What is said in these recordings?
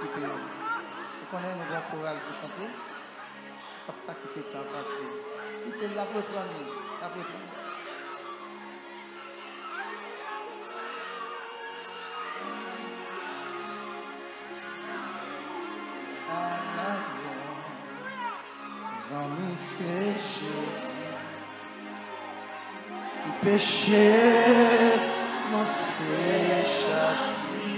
équiper. Vous connaissez nos grands chorales pour chanter? Pas quitter le temps passé. Quittez la pour prendre. La pour prendre. Amis, c'est Jésus. Le péché, non, c'est châti.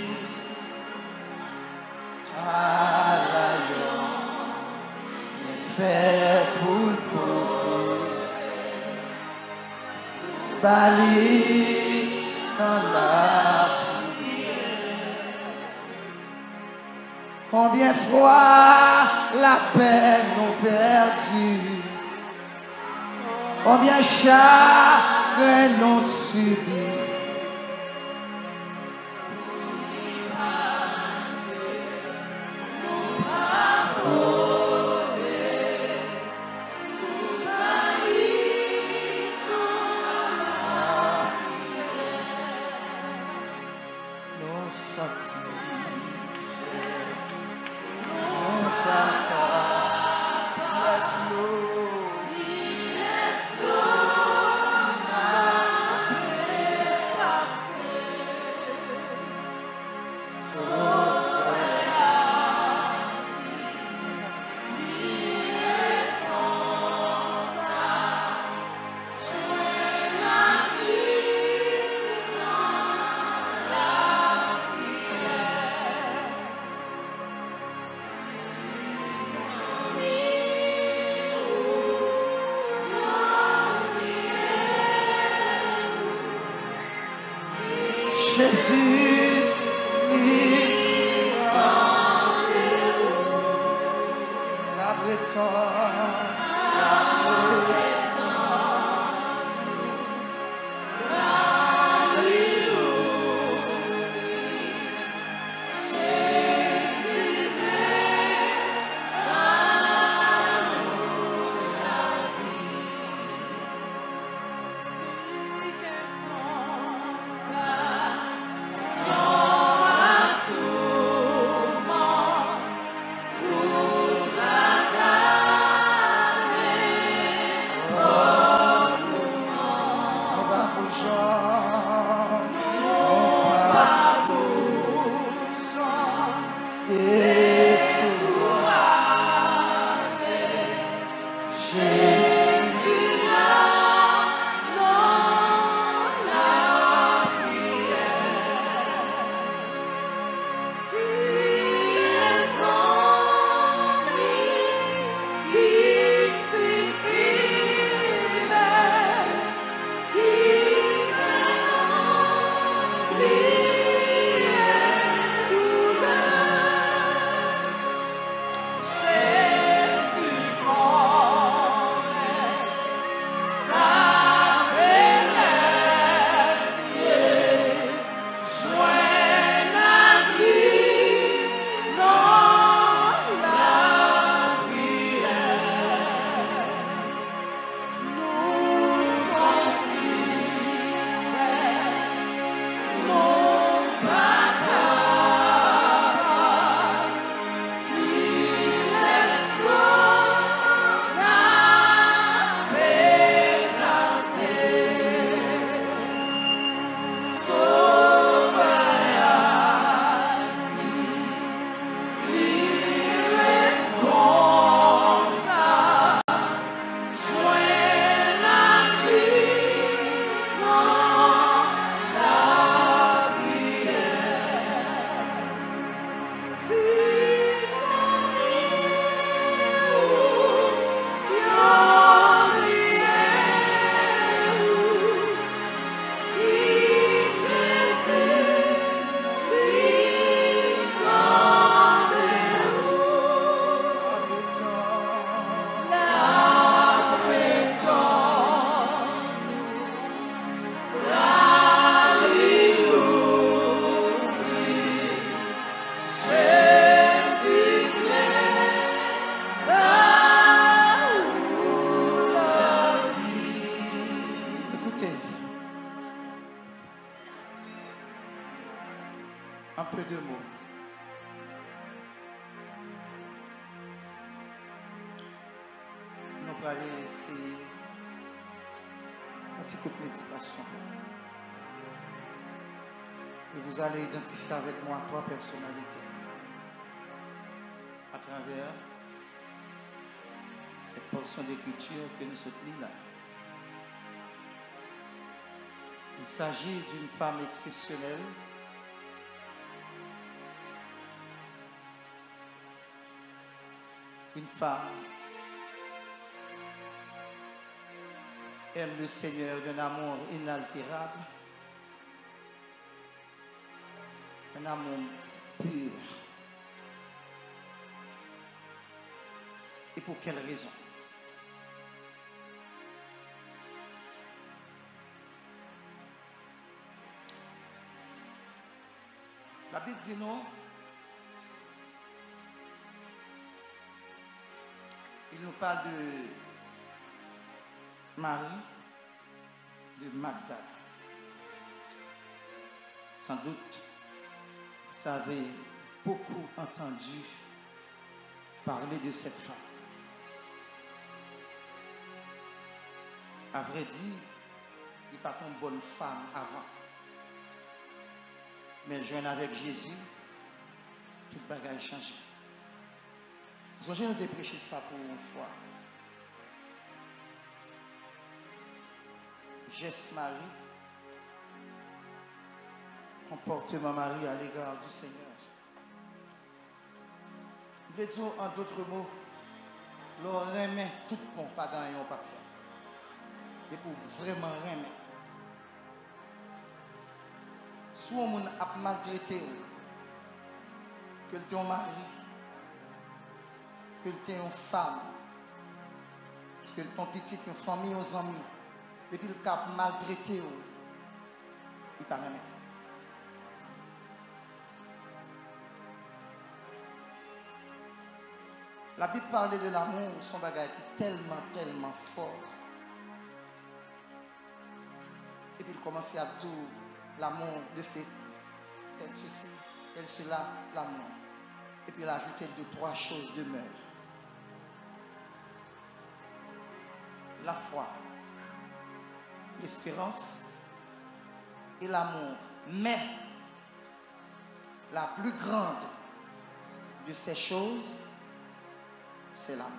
Alayon, les fait pour le porter. Bali dans la prière. Combien de fois la peine nous perdue, combien chagrin nous subit. Jésus, la Bretonne, un peu de mots. va laisser un petit coup de méditation. Et vous allez identifier avec moi 3 personnalités à travers cette portion d'écriture que nous soutenons là. Il s'agit d'une femme exceptionnelle, une femme aime le Seigneur d'un amour inaltérable, un amour pur. Et pour quelle raison? La Bible dit non. Il nous parle de Marie de Magdala. Sans doute, vous avez beaucoup entendu parler de cette femme. À vrai dire, il n'est pas une bonne femme avant. Mais jeune avec Jésus, tout bagage changé. J'ai nous de prêcher ça pour une fois. Geste Marie, comportement Marie à l'égard du Seigneur. Je veux dire en d'autres mots, l'on remet tout bon, pas gagné, pas fait. Et pour vraiment remettre. Soit on a maltraité, que tu es un mari, que tu es une femme, que ton petit, une famille, aux amis, depuis le cap maltraité, il pas remettre. La Bible parlait de l'amour, son bagage est tellement, tellement fort. Et puis il commençait à dire l'amour, le fait, tel ceci, tel cela, l'amour. Et puis il a ajouté 2-3 choses demeurent. La foi, l'espérance et l'amour. Mais la plus grande de ces choses, c'est l'amour.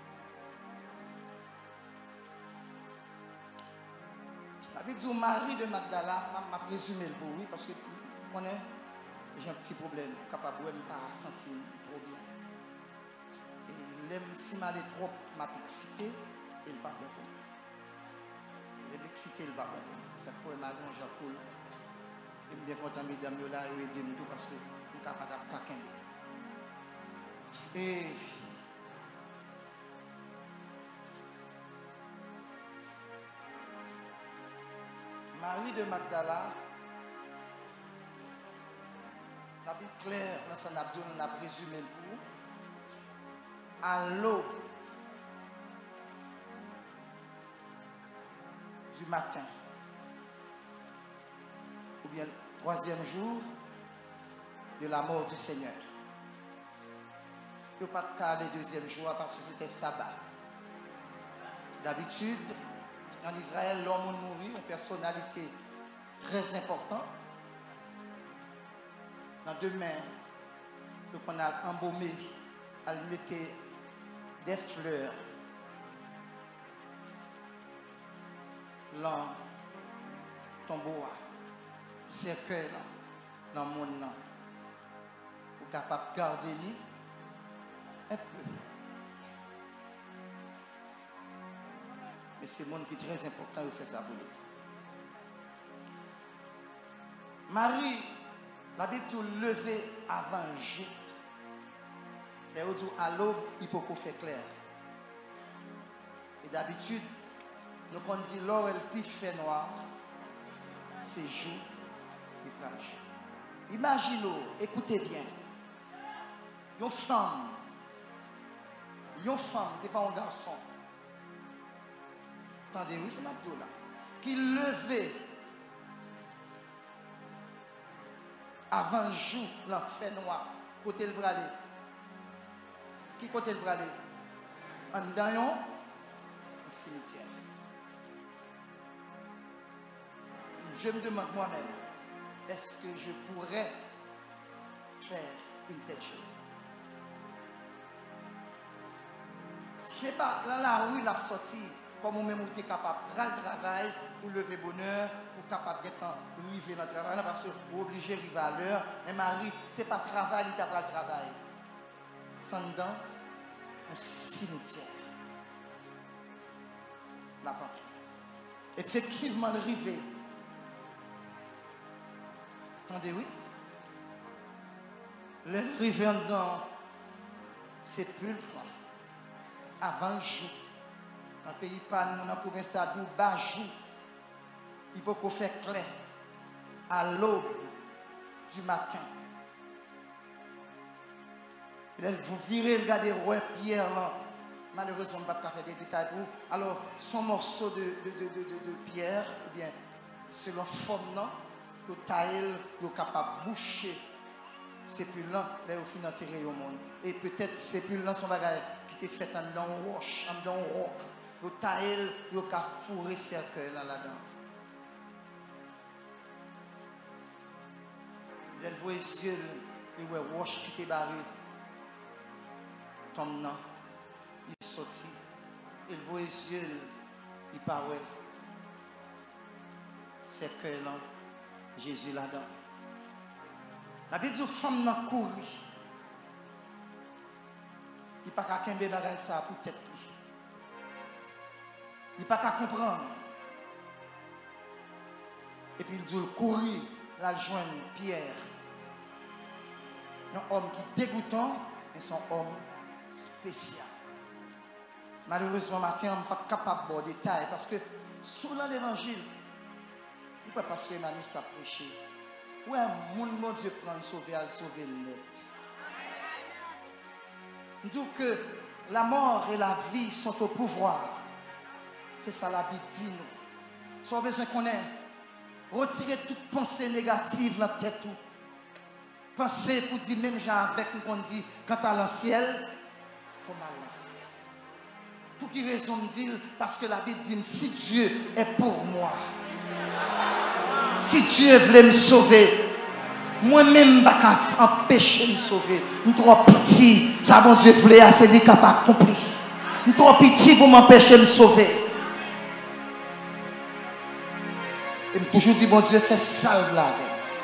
La Bible dit Marie de Magdala, m'a présumé le oui, parce que j'ai un petit problème, capable de ne pas sentir trop bien. Et l'aime si mal est trop, m'a excité, et il ne va pas bon. C'est l'excité, il ne va pas bon. Ça fait ma grande Jacoul. Et je suis bien content, mesdames, de là, et aider nous parce que je suis capable de caquer. Et Marie de Magdala, la Bible claire, dans son abdi, on a présumé le coup, à l'aube du matin, ou bien le 3e jour de la mort du Seigneur. Il n'y a pas de cas le 2e jour parce que c'était sabbat. D'habitude, en Israël, l'homme mourit, une personnalité très importante. Dans 2 mains, on a embaumé, elle mettait des fleurs dans le tombeau, cercueil dans le monde, pour capable de garder un peu. Mais c'est le monde qui est très important de faire ça pour lui. Marie, la Bible dit lever avant le jour. Mais à l'aube, il peut faire clair. Et d'habitude, nous on dit l'or et le pif fait noir, c'est jour et plage. Imaginez, écoutez bien. Une femme, ce n'est pas un garçon. Attendez, oui, c'est Mabdou là. Qui levait avant le jour, l'enfer noir, côté le bras. Qui côté le bras? En dayon, cimetière. Je me demande moi-même, est-ce que je pourrais faire une telle chose? C'est pas dans la rue la sortie, comme on même est capable de faire le travail, pour lever bonheur, pour capable d'être arrivé dans le travail, parce que vous obligez d'arriver à l'heure. Mais Marie, ce n'est pas le travail, il t'a pas le travail. Sans dedans, un cimetière. La pente. Effectivement, arrivé. Attendez, oui. L'arrivée dans sépulcre avant le jour. Dans le pays pas dans la province d'Adou, Bajou, il faut qu'on fasse clair à l'aube du matin. Vous virez, regardez, roi Pierre, là. Malheureusement, on ne va pas faire des détails pour vous. Alors, son morceau de pierre, ou bien, selon forme, là, le taille, il est capable de boucher sépulcre là, au fin d'enterrer au monde. Et peut-être sépulcre là, son bagage qui était fait en dans roche, en dans roc. Le taille, il est capable de fourrer cercueil là-dedans. Elle voit les yeux, il voit roche qui était barré. Tom nan, il sorti. Il voit les yeux, il paraît. Cercueil là, Jésus là-dedans. La Bible dit femme n'a couru. Il n'y a pas qu'un bébé ça pour tête. Il n'y a pas qu'à comprendre. Et puis il dit courir, la joindre Pierre. Un homme qui est dégoûtant et son homme spécial. Malheureusement, matin, on n'est pas capable de voir des détails parce que sous l'évangile, il ne peut pas passer Emmanuel à prêcher. Ouais, mon Dieu prend sauver le net. Nous que la mort et la vie sont au pouvoir. C'est ça la Bible dit nous. Soit besoin qu'on ait retirer toute pensée négative dans la tête. Pensez pour dire même gens avec nous qu'on dit quand à l'anciel, il faut mal lancer. Pour qui raison me dire? Parce que la Bible dit si Dieu est pour moi, si Dieu voulait me sauver, moi-même, je ne peux pas empêcher de me sauver. Je suis trop petit. Ça, mon Dieu voulait assez vite capable d'accomplir. Je suis trop petit pour m'empêcher de me sauver. Et je toujours dit, bon Dieu, fais salve là.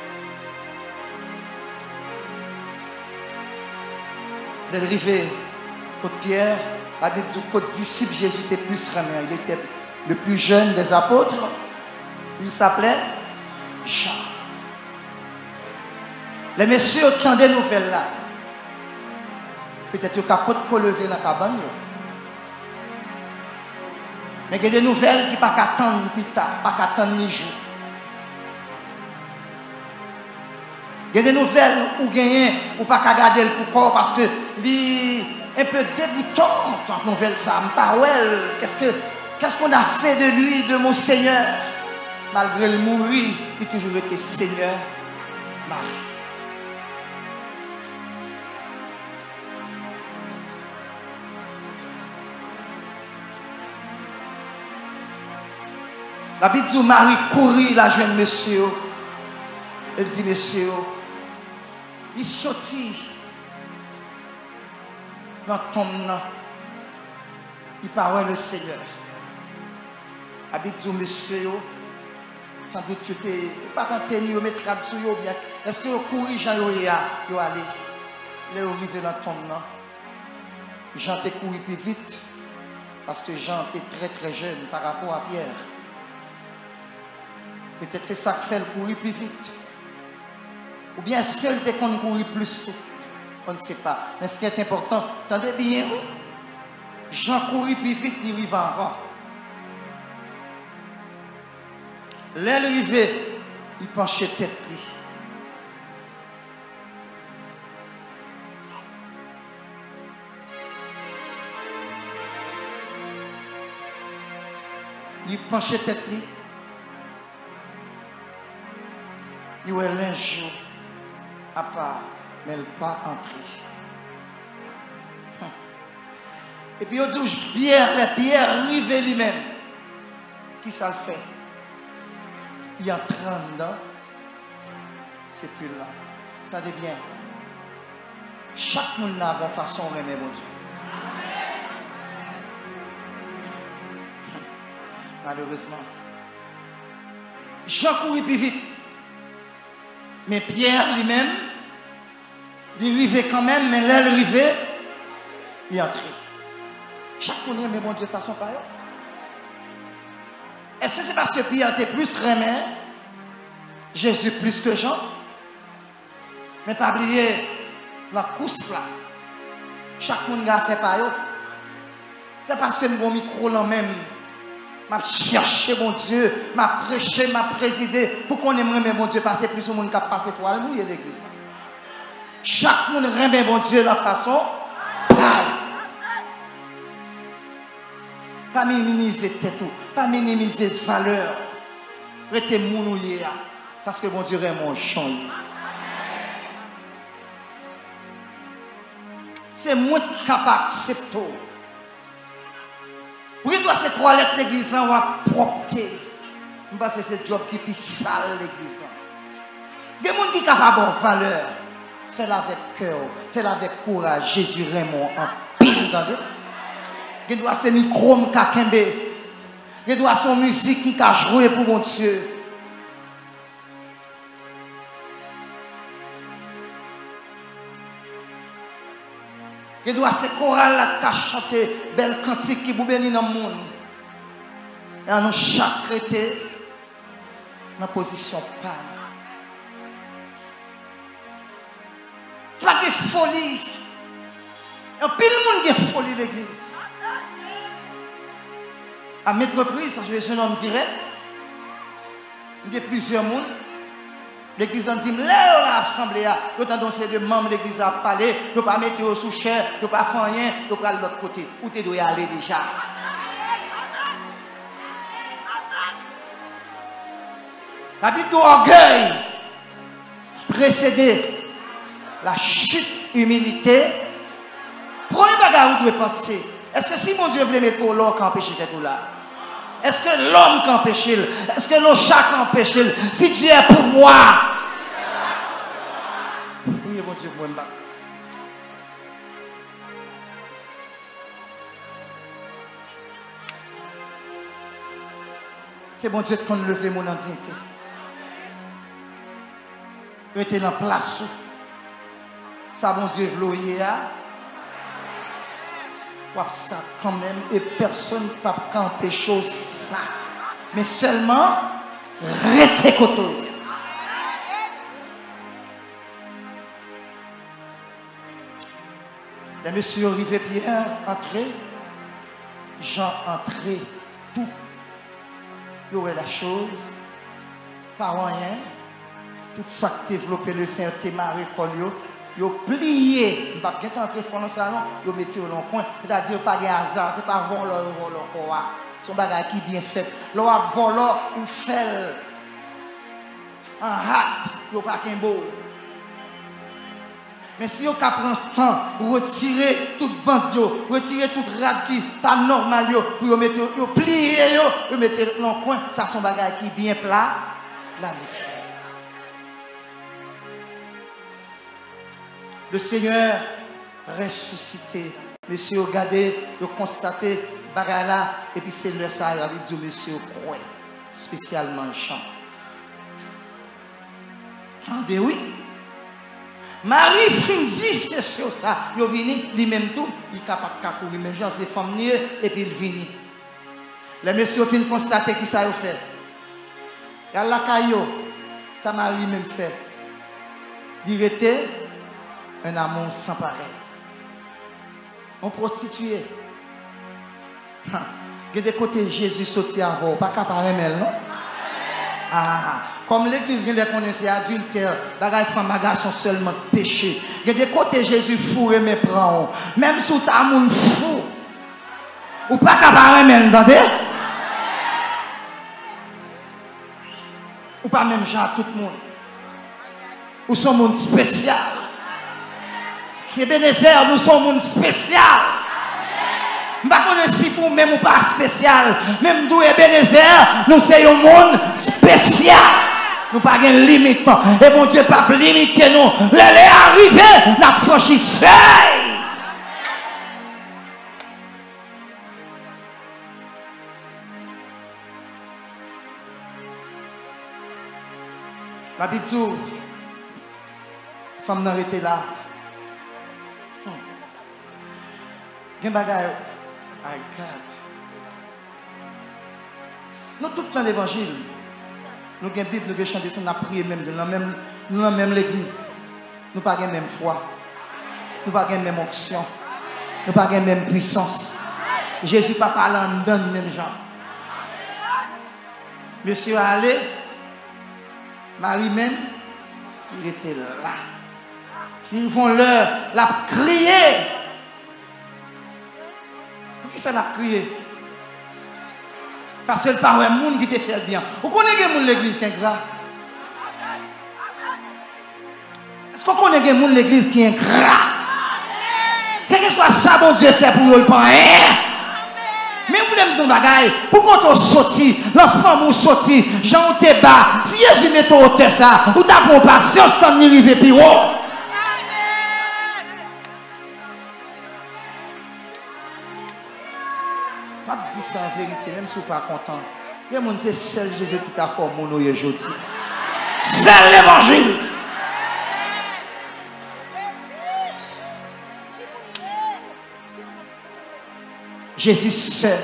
L'arrivée, côté Pierre, la Bible dit côté disciple, Jésus était plus ramé. Il était le plus jeune des apôtres. Il s'appelait Jean. Les messieurs qui ont des nouvelles là, peut-être qu'ils sont capables de lever dans la cabane. Mais il y a des nouvelles qui ne peuvent pas attendre plus tard, pas attendre ni jour. Il y a des nouvelles où gagner ou pas garder le pourquoi parce que c'est un peu dégoûtant cette nouvelle ça. Qu'est-ce qu'on a fait de lui, de mon Seigneur? Malgré le mourir, il a toujours été Seigneur Marie. La Bible dit Marie courit la jeune monsieur. Elle dit monsieur, il sortit dans ton nom. Il parlait le Seigneur. La Bible dit monsieur, sans doute tu n'es pas tenté de mettre la sur vous bien. Est-ce que vous courez Jean Yoya, vous allez? Il est arrivé dans ton nom. Jean t'est couru plus vite parce que Jean était très très jeune par rapport à Pierre. Peut-être c'est ça qui fait le courir plus vite. Ou bien est-ce qu'il était qu'on courir plus tôt? On ne sait pas. Mais ce qui est important, attendez bien, Jean courit plus vite, il arrive avant. L'arrivée, il penchait tête. Il penchait tête. Il y a un jour à part, mais elle pas entrée. Et puis, il dit, Pierre rivé lui-même. Qui ça le fait? Il entre dedans. C'est plus là. Attendez bien. Chaque monde a une façon de aimer mon Dieu. Malheureusement. Jean courit plus vite. Mais Pierre lui-même, il arrivait quand même, mais là, il arrivait, il est entré. Chaque monde aime mon Dieu de façon pareille. Est-ce que c'est parce que Pierre était plus remet, Jésus plus que Jean? Mais pas oublier, la course là, chaque monde a fait pareil. C'est parce que mon micro là même, m'a cherché mon Dieu, m'a prêché, m'a présidé, pour qu'on aimerait mon Dieu passer plus au monde qui a passé toile mouillé l'église. Chaque monde remet mon Dieu de la façon pareille. Pas minimiser tête, pas minimiser valeur. Restez mounouillé parce que mon Dieu est mon champ. C'est moi qui capable d'accepter. Oui, doit ces toilettes l'église là, on va propter. Je pense que c'est le job qui est plus sale l'église là. Des gens qui sont capables de valeur. Fais-le avec cœur, fais-le avec courage. Jésus Raymond en pile, regardez. Il doit ses micros qui kembe. Il doit son musique qui a joué pour mon Dieu. Il doit ses chorales qui a chanté belle cantique qui vous bénit dans le monde. Et à nous chaque traité dans la position pâle. Pas de folie. Et puis le monde qui est folie l'église. À maintes reprises, je vais un homme direct. Il y a plusieurs mondes. L'église a dit, là, l'assemblée, il y a des membres de l'église à parler, il ne pas mettre sous chair, il ne pas faire rien, il pas de l'autre côté. Où tu dois aller déjà? La Bible d'orgueil précédé la chute, humilité. Prenez bagarre où vous devez penser. Est-ce que si mon Dieu voulait mettre l'or qui empêche tout là? Est-ce que l'homme qui empêche? Est-ce que le chat qui empêche? Si Dieu est pour moi, oui, mon Dieu, moi, c'est bon Dieu qu'on leve mon dignité. Restez en place. Ça, bon Dieu, v'loyer. Ça quand même, et personne ne peut empêcher ça. Mais seulement, restez côté. Les messieurs arrivés Pierre, entré, Jean entré, tout. Il y aurait la chose, pas rien, tout ça qui développé le Saint-Témaré, ils ont plié, ils ne pas entrer dans le salon, ils ont mis dans le coin. C'est-à-dire pas de hasard, ce n'est pas voleur. C'est un bagage qui est bien fait. Leur voleur ou fait en hâte, ils n'ont pas qu'un beau. Mais si vous prenez ce temps, retirer toute bande, retirer toute rade qui n'est pas normale, pour mettre plier, vous mettez dans le coin, ça c'est un bagage qui est bien plat, là, le Seigneur ressuscité. Monsieur, regardez, vous constatez, bagala, et puis c'est le ça, avec Dieu, monsieur, croix, spécialement Jean. Attendez, oui. Marie fin dit, monsieur, ça, il vient, lui-même tout, il est capable de courir, même Jean, c'est famille, et puis il vient. Le monsieur fin constater qui ça a fait. Il y a la caillou, ça m'a lui-même fait. Il était un amour sans pareil. On prostitué. Il y a des côtés Jésus sorti avant, pas capable de non? Comme l'église qui connaissait adultère, bagay femme garçon seulement péché. Il y a des côtés Jésus fou et me prend. Même sous ta moun fou. Ou pas capable de entendez? Ou pas même genre tout le monde. Ou son monde spécial. Ebenezer, nous sommes un monde spécial. Je ne sais pas si pour même ou pas spécial. Même d'où Ebenezer, nous sommes un monde spécial. Nous n'avons pas de limite. Et mon Dieu, pas limiter nous. Les arrivés, nous avons franchi seuil. La Bible dit, femme n'a arrêté là. Gen bagay, I got. Nous tous dans l'évangile, nous avons une Bible, nous avons chanté, nous avons prié même, nous avons même l'église. Nous n'avons pas la même foi. Nous n'avons pas la même onction. Nous n'avons pas la même puissance. Jésus n'a pas parlé en dedans de même gens. Monsieur allé, Marie même, il était là. Ils font l'heure, la crier. Qui ça l'a crié? Parce que le parent est un monde qui te fait bien. Vous connaissez les gens de l'église qui est gras? Est-ce qu'on connaît les gens de l'église qui est gras? Quel que soit ça, bon Dieu fait pour eux le pain. Mais vous voulez me dire bagaille, pourquoi tu sorti, l'enfant m'a sorti, Jean te bas, si Jésus met au hauteur ça, ou t'as pour patience, t'en arrivé plus haut. Je dis ça en vérité, même si vous n'êtes pas content. Il y a des gens qui c'est seul Jésus qui t'a formé aujourd'hui. Seul l'évangile. Jésus seul.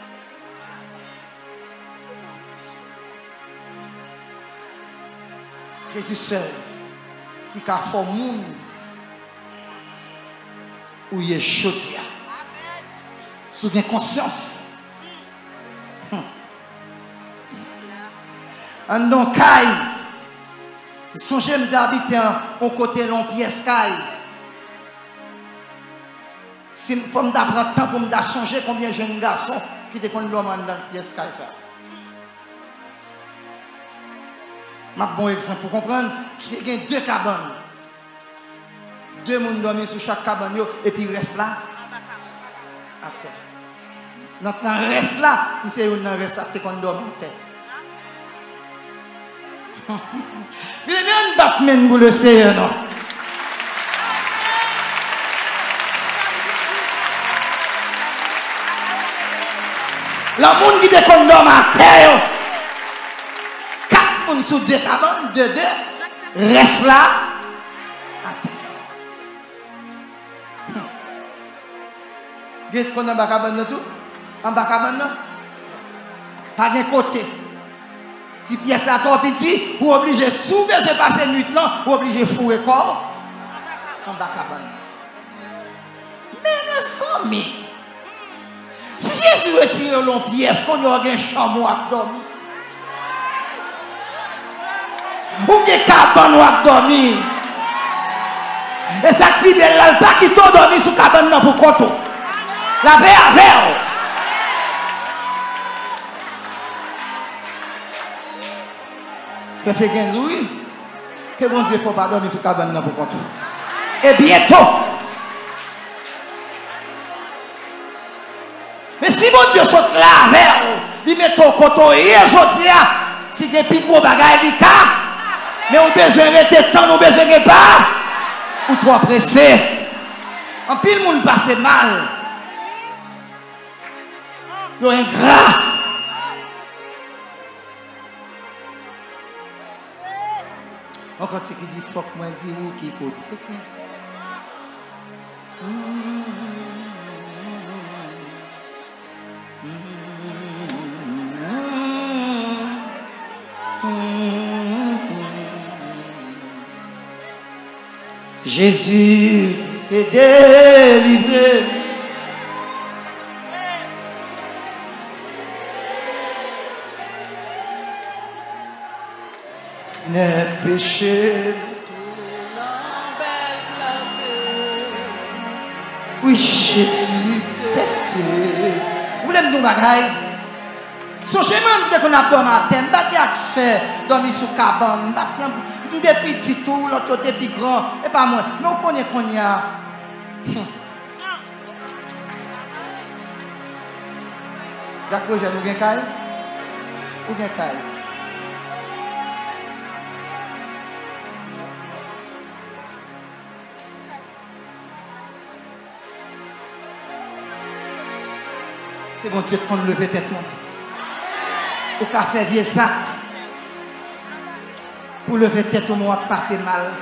Jésus seul. Qui t'a formé où il est aujourd'hui. Sous une conscience. En non caille. Songez d'habiter au côté long pièce caille. Si une femme d'apprendre temps pour me songer combien de jeunes garçons qui étaient comme l'homme dans pièce caille ça. Un bon exemple pour comprendre qu'il y a deux cabanes. Deux personnes dorment sur chaque cabane et puis reste là à terre. Donc dans reste là, c'est un reste là qu'on dorme à terre. Il y a un Batman pour le Seigneur, non? Le monde qui te condamne à terre, 4 personnes sur 2 cabanes, 2, reste là à terre. Vous avez condamné à cabane tout? En bas cabane, pas de côté. Si pièce là trop petit, vous obligez soulever se passer nuit là, vous obligez fouer corps en bas cabane. Mais sans mi. Si Jésus retire l'on pièce, qu'on y a un chameau à dormir. Ou des cabane à dormir. Et ça qui est là, pas qui t'ont dormi sous cabane pour compte. La paix avec. Fait 15 oui. Que bon Dieu ne faut pas dormir sur cabane pour compte. Et bientôt. Mais si mon Dieu saute là vers il met ton coton et aujourd'hui si des plus gros bagages il cas mais on besoin de temps, on besoin de pas ou trop pressé. En pile monde passe mal. Yo ingrat. Encore ce qui dit, faut que moi dise où qui côté Christ. Jésus t'est délivré. Les péchés, oui, Jésus t'est. Vous voulez me dire bagaille? Son chemin de qu'on a dormi à terre, pas d'accès, dormi sous cabane, des petits tout, l'autre côté plus grand, et pas moi. Mais on connaît qu'on y a. Jacques Projet, nous avons caille? Ou bien caille? C'est bon Dieu qu'on lever tête. Ou qu'à faire vieux sac. Pour lever tête, on va passer mal.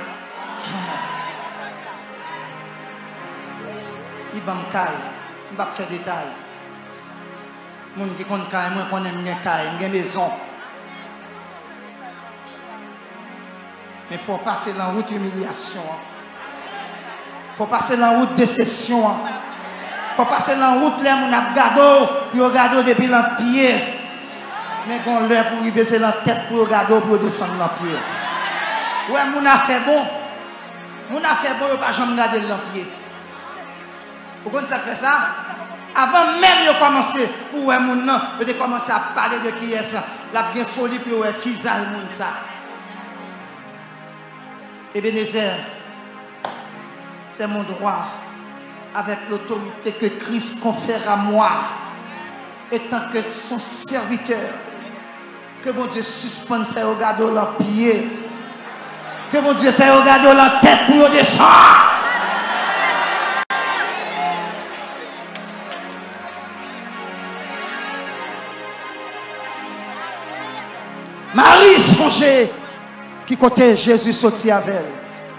Il va me caille. Il va faire détail. Les gens qui connaissent caille, moi, je connais une caille, une maison. Mais il faut passer dans la route d'humiliation. Il faut passer dans la route de déception. Il faut passer dans la route là où on a gado, puis on gado depuis le pied. Mais quand l'heure pour y baisser la tête pour gado, pour descendre le pied. Ouais, mon a fait bon. Mon a fait bon, il ne pas jamais garder le pied. Vous connaissez ça fait ça? Avant même de commencer, pour ouais, mon nom, de commencer à parler de qui est ça. La bien folie, puis ouais, fisal, mon ça. Ebenezer, c'est mon droit, avec l'autorité que Christ confère à moi, étant que son serviteur, que mon Dieu suspende, fait regarder leur pied, que mon Dieu fait regarder leur tête pour descendre. Marie songeait qui côté Jésus sorti avec elle.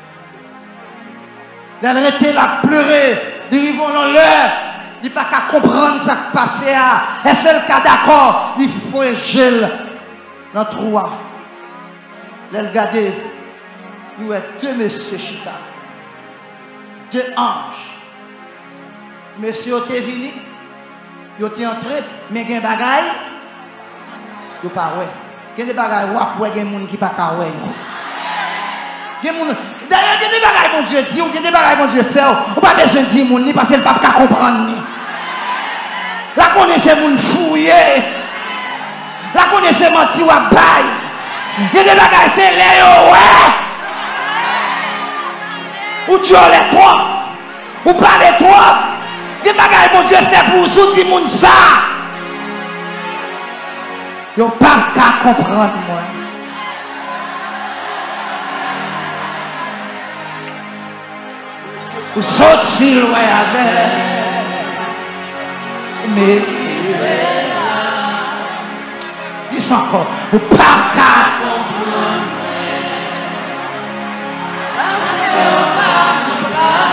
Elle était là pleurer. Ils vont dans l'heure. Il n'y a pas qu'à comprendre ce qui se passe. Et seul cas d'accord, il faut gel dans le trou. Elle regardait. Il y a deux messieurs Chita. Deux anges. Monsieur était venu. Il était entré. Mais il y a des bagailles. Il n'y a pas ouais. Il y a des bagailles, il y a des gens qui ne sont pas d'ailleurs, il y a des bagailles, mon Dieu dit, il y a des bagailles, mon Dieu fait. On n'a pas besoin de dire parce que le pape ne comprendre. La connaissez mon fouillé. La connaissez menti ou à bail. Il y a des bagailles, c'est les ouais. Ou tu as les trois. Ou pas les trois. Il y a des bagailles, mon Dieu fait pour vous dire mon ça. Ils n'ont pas qu'à comprendre, moi. Vous sautez si loin avec. Mais tu es là. Dis encore. Vous n'avez pas qu'à comprendre. Parce qu'on va nous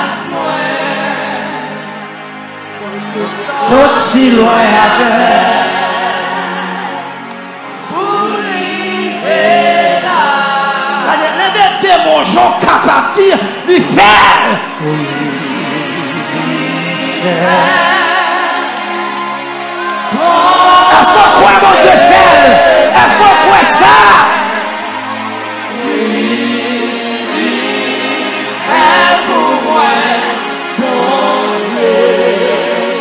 place, moi. Sautez si loin avec. Mon jour capable de dire, lui faire. Oui. Est-ce qu'on croit mon Dieu fait? Est-ce qu'on croit ça? Oui. Fait pour moi, mon Dieu,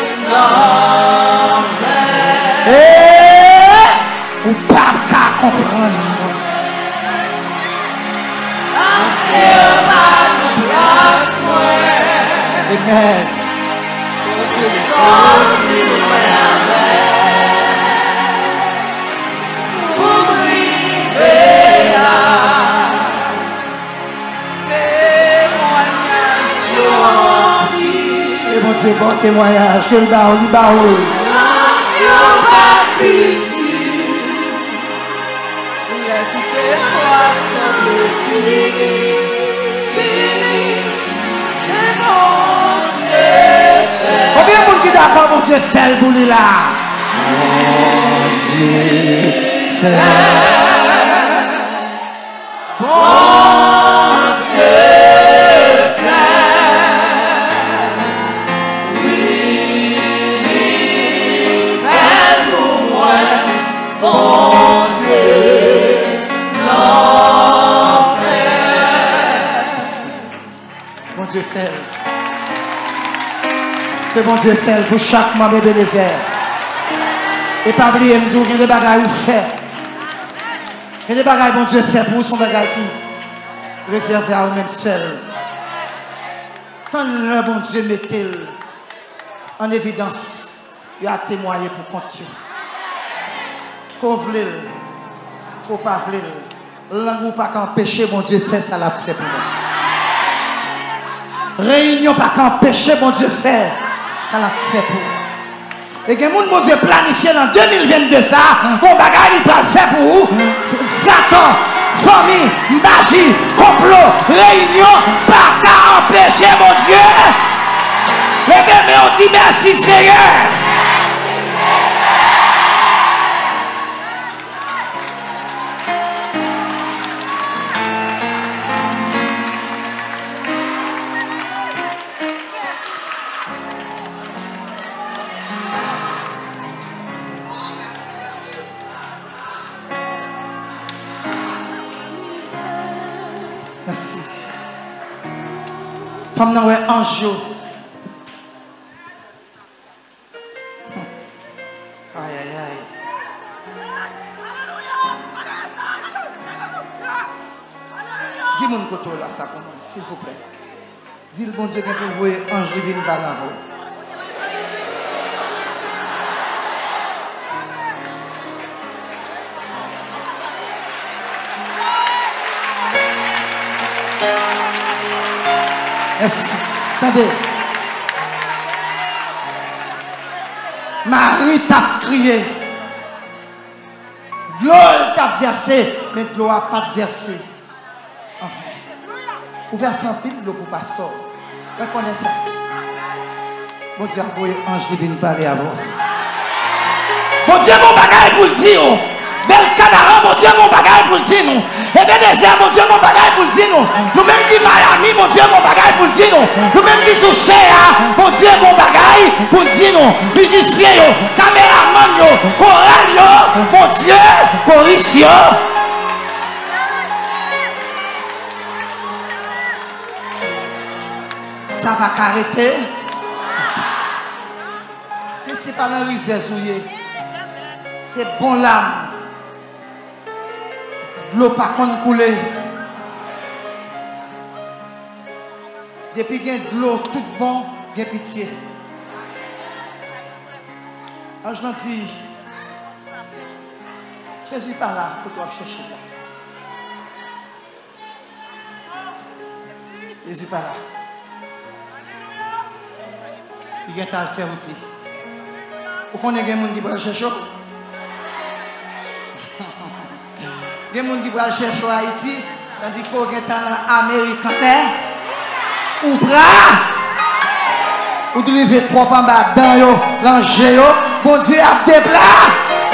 l'enfer. Et, ou pas qu'à comprendre. Amen. Et mon Dieu, bon témoignage, que le baou, le baou. Tout espoir semble fini. Combien de monde qui d'accord, mon Dieu, fait pour lui là? Mon Dieu, fait. Mon Dieu, fait. Oui, fait pour moi. Mon Dieu, non fait. Mon Dieu, fait. Que mon Dieu fait pour chaque membre de désert. Et pas oublier, il y a des bagages où fait. Il y a des bagages que mon Dieu fait pour son bagage qui réservé à vous-même seul. Quand le bon Dieu mettez en évidence, il a témoigné pour continuer. qu'on veut, qu'on pas veut. Langue pas qu'empêcher, mon Dieu, fait ça la fait pour moi. Réunion pas qu'empêcher, mon Dieu, fait ça la fait pour moi. Et que mon Dieu planifié dans 2022 ça, mon bagage il va le faire pour vous. Satan, famille, magie, complot, réunion, pas qu'à empêcher, mon Dieu. Les bébés ont dit merci Seigneur. Merci. Femme nan ouais ange. Aïe aïe aïe. Dis mon côté là ça comment s'il vous plaît. Dis le bon Dieu que vous voyez ange qui vient dans la voix. Merci. Attendez. Marie t'a crié. L'eau t'a versé, mais l'eau n'a pas versé. Enfin. Vous versez un pile de l'eau pour pasteur. Reconnaissez ça. Bon Dieu a envoyé ange qui vient parler à vous. Bon Dieu, mon bagage pour le dire. Bel Canara, mon Dieu, mon bagage pour le dire nous. Et bien désert, mon Dieu, mon bagage pour le dire nous. Nous-mêmes qui Miami, mon Dieu, mon bagage pour le dire nous. Nous-mêmes qui Souchéa, mon Dieu, mon bagage pour le dire nous. Musiciens, caméraman, choral, mon Dieu, choriste. Ça va s'arrêter. Et c'est pas dans le risée, c'est bon l'âme. L'eau pas qu'on couler. Depuis qu'il y a de l'eau tout bon, il y a pitié. Ange n'a dit, Jésus pas là pour toi chercher là. Jésus pas là. Il vient à le faire oublier. Vous connaissez des gens qui vont chercher? Il y a des gens qui vont chercher à Haïti, tandis qu'il y a des Américains. Ou bras, ou de lever trop en bas dans l'angé, bon Dieu a des plats.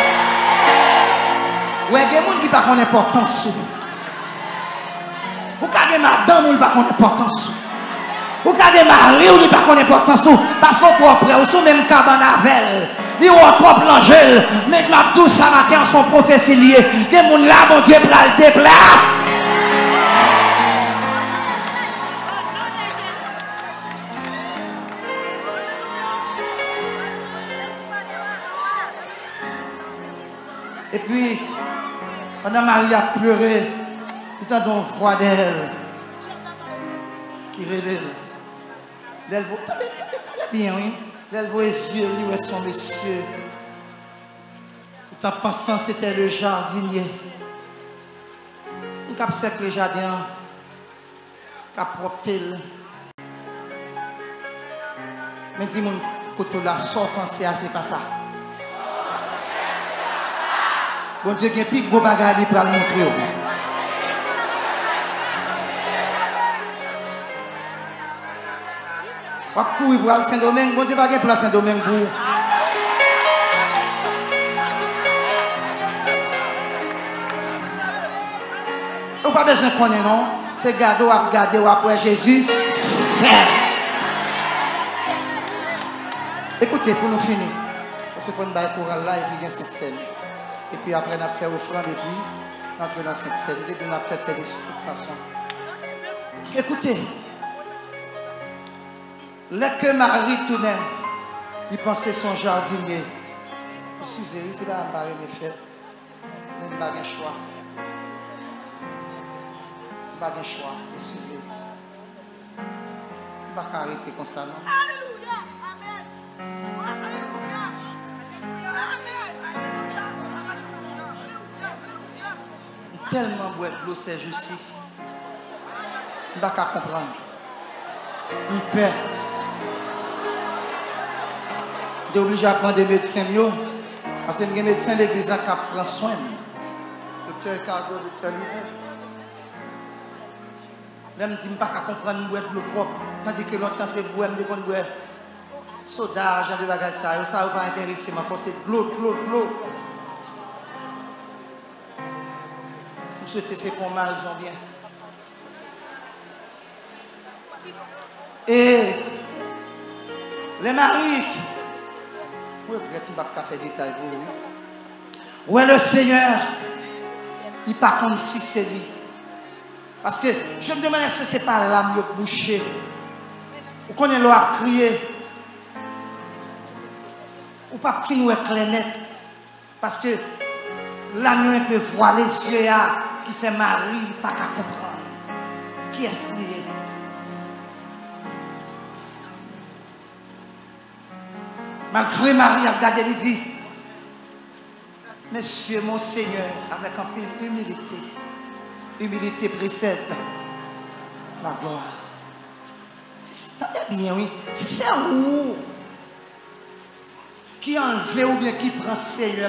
Ouais, il y a des gens qui n'ont pas d'importance. Ou quand des madame, ou pas d'importance. Ou quand des maris, ou pas d'importance. Parce qu'on trop près, ou sous même cabanavel. Ils ont trop l'angèle. Mais ma tout ça matin son prophétie lié. Des gens là, mon Dieu, plat le déplat. Et puis, pendant Marie a pleuré, il a donc froid d'elle. Qui relève. Elle voit, t'as bien, oui. Elle voit les yeux, lui, son monsieur. Tout en pensant que c'était le jardinier. Il a sec le jardin, il a propté. Mais dis-moi, quand tu l'as sort penser à c'est pas ça. Bon Dieu, il y a un pic de bagages pour le montrer. On va courir pour aller Saint-Domingue. Bon Dieu, pas pour Saint-Domingue pour. On n'a pas besoin de connaître, non? C'est garder ou après Jésus. Faire. Écoutez, pour nous finir, parce qu'on va pour là et puis il y a cette scène. Et puis après, on a fait offrande et puis on entre dans cette scène. Et puis on a fait service de toute façon. Écoutez, lorsque Marie tournait, il pensait son jardinier. Excusez-moi, c'est pas un barré de fait. On n'a pas de choix. On n'a pas de choix. Excusez-moi. On ne va pas arrêter comme ça, non? Alléluia. Amen. Alléluia. tellement boire de l'eau ces jours-ci. Je ne peux pas comprendre. Je peur. Je suis obligé à prendre des médecins. Parce que les médecins de l'église qui prennent soin. Docteur Cargo, docteur Lunet. Je me dis, je ne peux pas comprendre boire de l'eau propre. Tandis que longtemps, c'est boire, je me dis qu'on boit soda, genre de bagages, ça ne va pas intéresser. Mais c'est de l'eau. Je souhaite que c'est pour mal, j'en viens. Et les maris, oui, peut-être que je ne vais pas faire des détails pour vous. Oui, le Seigneur, il pas comme si c'est lui. Parce que je me demande est-ce que ce n'est pas l'âme qui bouché. Ou qu'on est là à crier. Ou pas finir clair net. Parce que l'âme peut voir les yeux qui fait Marie, pas qu'à comprendre. Qui est-ce qu'il est? Malgré Marie a regardé, il dit, Monsieur, mon Seigneur, avec un peu d'humilité. Humilité précède la gloire. C'est bien, oui. Si c'est vous qui enlève ou bien qui prend Seigneur,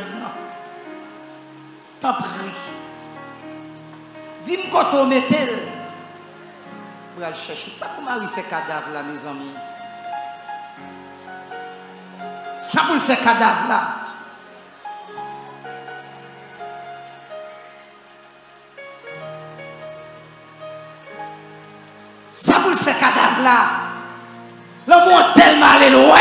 t'en prie. Dis-moi quand on met-elle. Pour aller chercher. Ça pour Marie fait cadavre là, mes amis. Ça pour le faire cadavre là. Ça vous le fait cadavre là. L'amour est tellement allé loin.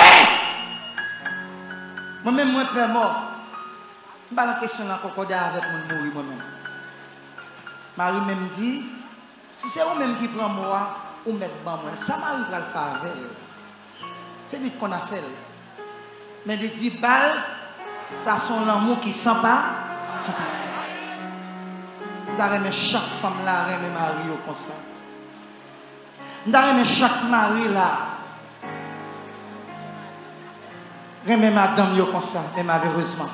Moi-même, moi, père mort. Je ne vais pas la question là concorder avec mon mourir moi-même. Marie même dit, si c'est vous-même qui prend moi, ou mettre ban moi, ça Marie va le faire avec. C'est lui qu'on a fait. Mais il dit, balle, ça sont l'amour qui sent pas. D'ailleurs, chaque femme là, remet Marie au concert. D'ailleurs, chaque mari là, remet madame yo comme ça, mais malheureusement.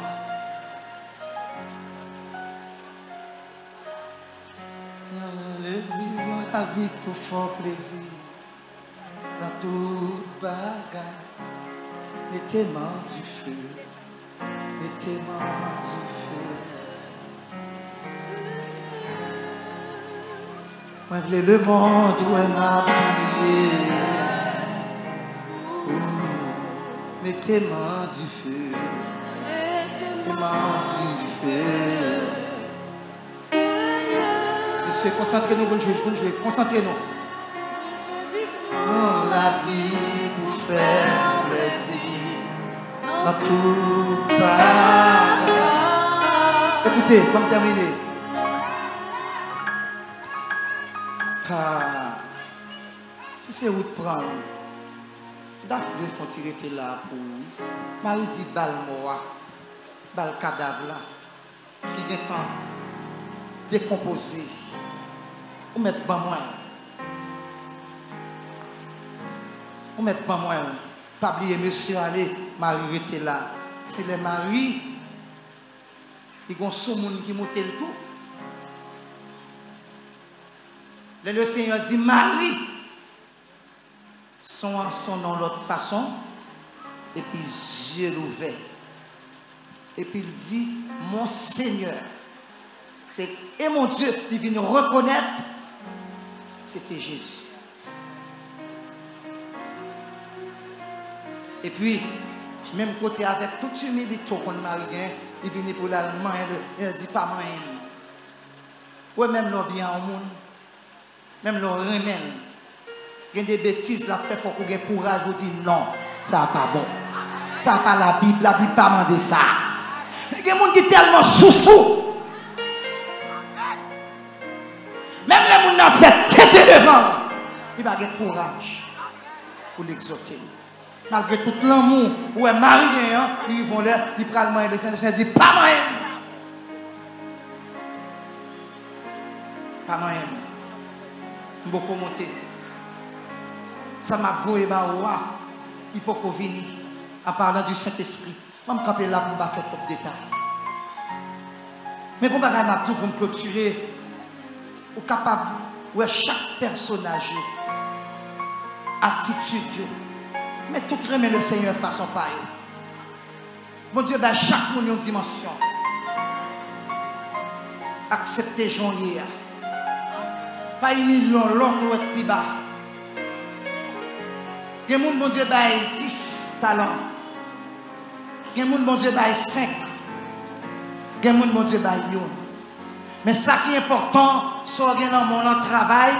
La vie pour fort plaisir, dans toute bagarre, mettez-moi du feu, mettez-moi du feu. Moi, le monde où elle m'a prié. Mettez-moi du feu. Mettez-moi du feu. Monsieur, concentrez-nous, bonne jouer. Concentrez-nous. Dans la vie pour faire plaisir. Dans tout pas. Écoutez, comme terminer. Car si c'est où te prendre, d'abord il faut tirer là pour Marie dit bal moi, bal cadavre là, qui est temps décomposé, ou mettre pas moins, pas oublier monsieur allez, Marie était là, c'est les maris, ils ont ce monde qui monte le tout. Le Seigneur dit, Marie, son dans l'autre façon, et puis yeux ouverts. Et puis il dit, mon Seigneur, et mon Dieu, il vient reconnaître, c'était Jésus. Et puis, même côté avec toute humilité qu'on Marie, il vient pour l'allemand, il dit, pas moi. Ouais, même l'on bien au monde. Même le remède, il y a des bêtises là, fait pour qu'on ait courage de dire non, ça n'est pas bon. Ça n'est pas la Bible n'a pas demandé ça. Il y a des gens qui sont tellement sous-sous. Même les gens qui ont fait tête devant, il va avoir courage pour l'exhorter. Malgré tout l'amour, où est marié, ils vont là, ils prennent le moyen de Saint-Saint, ils disent pas moyen. Pas moyen. Beaucoup monter. Ça m'a voué il faut qu'on vienne en parlant du Saint-Esprit. Je vais me là pour me faire trop de détails. Mais pour me tout pour me clôturer, ou capable de chaque personnage, attitude, mais tout remet le Seigneur façon pareille. Mon Dieu, ben chaque monde une dimension. Acceptez Jean-Yé. Pas un million, l'autre ou être plus bas. Il y a des gens, mon Dieu, ben 10 talents. Il y a des gens, mon Dieu, ben 5. Il y a des gens, mon Dieu, ben 1. Mais ça qui est important, c'est que dans mon travail.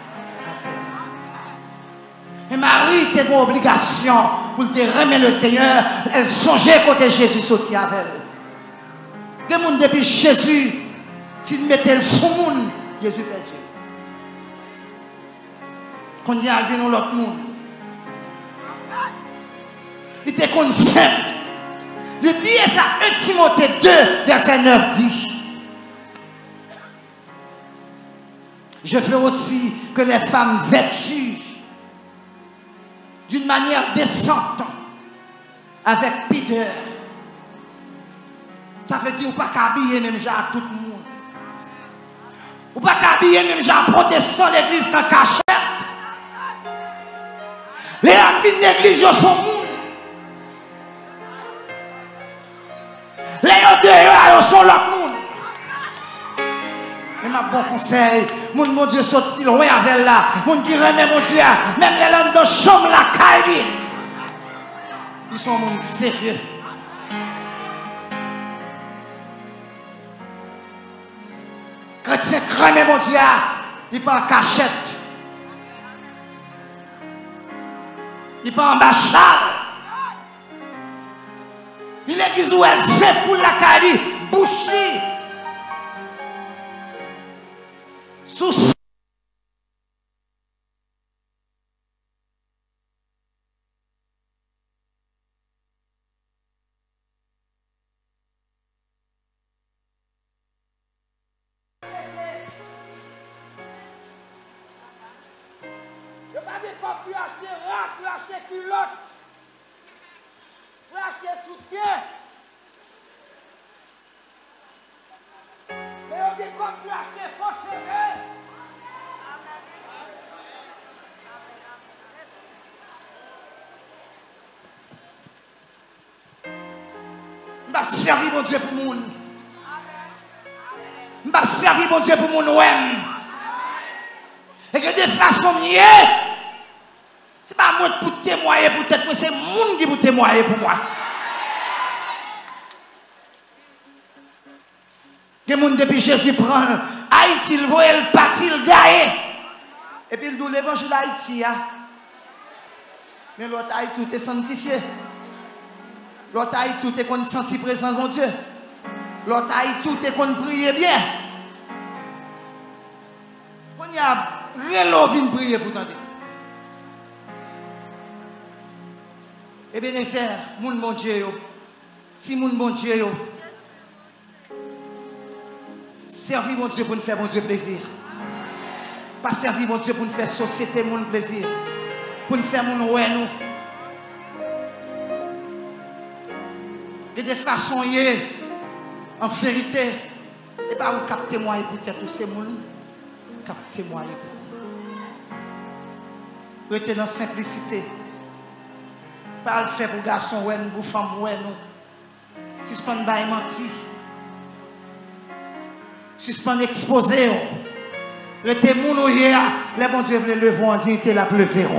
Et Marie était une obligation pour te remettre le Seigneur. Elle songeait côté Jésus sorti avec elle. Des gens depuis Jésus, s'il mettait le monde, Jésus perdu. Quand il y a dans l'autre monde, il était conscient. Le billet, ça, 1 Timothée 2, verset 9 dit. Je veux aussi que les femmes vêtues d'une manière décente, avec pudeur. Ça veut dire, ou pas qu'habiller même genre à tout le monde. Ou pas qu'habiller même genre protestant l'église en cachette. Les rapides d'église sont monde. Les dehors sont l'autre monde. Mais ma bon conseil, mon Dieu sorti loin avec là, mon qui remet mon Dieu, même les langues de chambre la caille. Ils sont mon sérieux. Chrétien crème mon Dieu, il pas en cachette. Il pas en ambassade. Il est l'église où elle sait pour la caille, bouche. Sous servir mon Dieu pour mon. Je vais servir mon Dieu pour mon ouem. Et que de façon mieux, ce n'est pas moi pour témoigner pour tête, mais c'est le monde qui pour témoigner pour moi. Les gens depuis Jésus prend Haïti, il voit le parti, il gagne. Et puis il dit l'évangile d'Haïti. Mais l'autre Haïti, tout est sanctifié. L'autre Haïti, tout est qu'on senti présent de mon Dieu. L'autre Haïti, tout est qu'on prie bien. On y a rien vient prier pour tenter. Eh bien, c'est mon bon Dieu. Si mon bon Dieu, servir mon Dieu pour nous faire mon Dieu plaisir. Pas servir mon Dieu pour nous faire société mon plaisir. Pour nous faire mon oué nous. De des façons en vérité, et pas vous capter moi pour tête tous ces monde, capter moi pour être dans simplicité. Pas le faire pour garçon ou pour femme ou nous. Suspendre bail menti. Suspendre exposer. Rete moun hier, les bon Dieu veulent lever en dignité la pleuveront.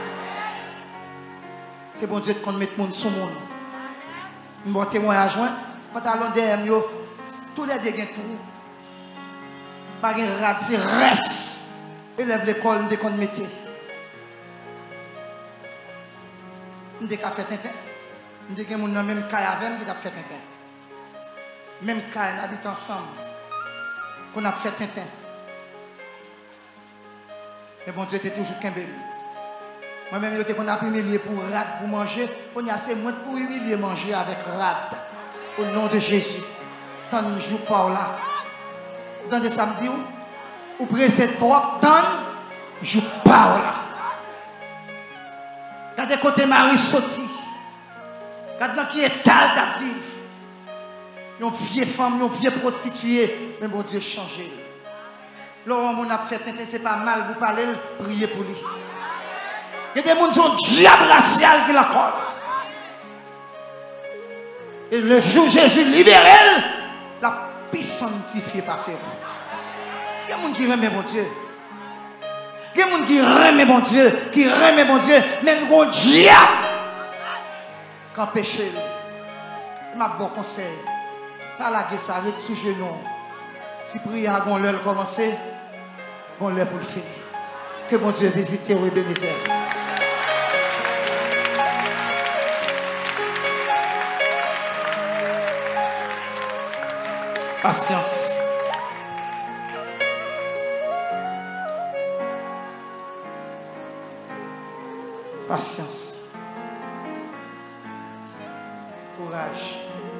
C'est bon Dieu qu'on mette monde sous monde. Bon témoignage, c'est pantalon derrière, tous les dégâts tout. Pas un rati reste. Élève l'école, dès qu'on mettait. On a fait tintin. On a fait même caille avec, on a fait tintin. Même caille, on habite ensemble. On a fait tintin. Mais bon Dieu était toujours qu'un bébé. Moi-même, je suis humilié pour rat pour manger. On a assez moins pour humilier manger avec rat. Au nom de Jésus. Tant de jours par là. Dans des samedis, ou pressez trop, tant de jours par là. Regardez côté Marie sorti. Regardez qui est tal à vivre. Une vieille femme, une vieille prostituée. Mais mon Dieu changé. L'homme a fait tenter, c'est pas mal pour parler, prier pour lui. Il y a des gens qui sont diable racial qui la colle. Et le jour où Jésus libère, la puissance sanctifiée passe. Il y a des gens qui aiment mon Dieu. Il y a des gens qui aiment mon Dieu, même mon diable. Quand péché, ma bon conseil, pas la guerre, ça arrête sous genou. Si prière a l'heure commencer, on l'heure pour le finir. Que mon Dieu visite et bénisse. Patience. Patience. Courage.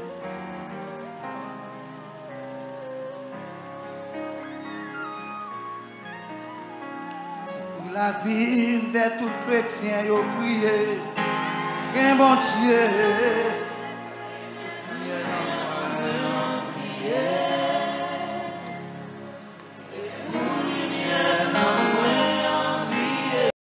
Pour la vie vers tout chrétien, yo prier. Un bon Dieu.